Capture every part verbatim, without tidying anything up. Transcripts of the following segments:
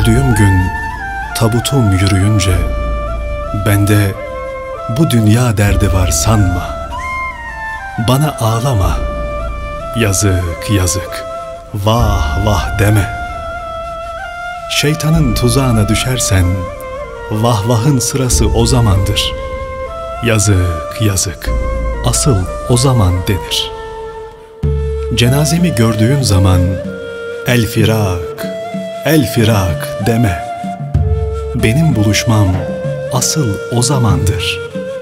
öldüğüm gün tabutum yürüyünce, bende bu dünya derdi var sanma. Bana ağlama, yazık yazık, vah vah deme. Şeytanın tuzağına düşersen, vah vahın sırası o zamandır. Yazık yazık, asıl o zaman denir. Cenazemi gördüğün zaman, el firak, el firak deme. Benim buluşmam asıl o zamandır.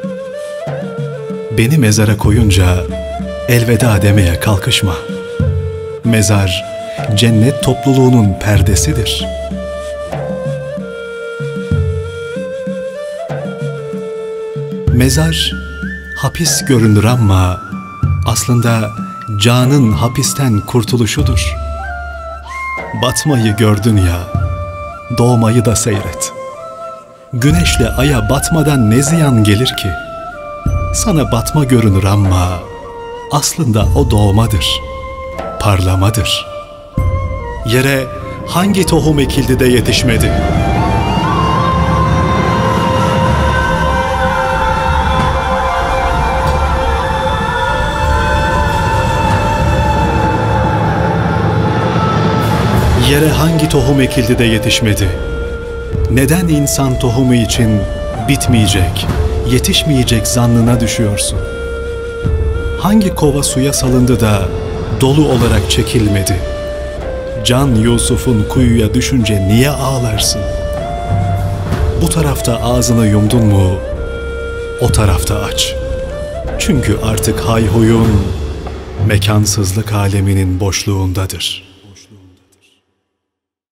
Beni mezara koyunca elveda demeye kalkışma. Mezar, cennet topluluğunun perdesidir. Mezar, hapis görünür ama aslında canın hapisten kurtuluşudur. Batmayı gördün ya, doğmayı da seyret. Güneşle aya batmadan ne ziyan gelir ki? Sana batma görünür ama aslında o doğmadır, parlamadır. Yere hangi tohum ekildi de yetişmedi? Yere hangi tohum ekildi de yetişmedi? Neden insan tohumu için bitmeyecek, yetişmeyecek zannına düşüyorsun? Hangi kova suya salındı da dolu olarak çekilmedi? Can Yusuf'un kuyuya düşünce niye ağlarsın? Bu tarafta ağzını yumdun mu, o tarafta aç. Çünkü artık hayhuyun mekansızlık aleminin boşluğundadır.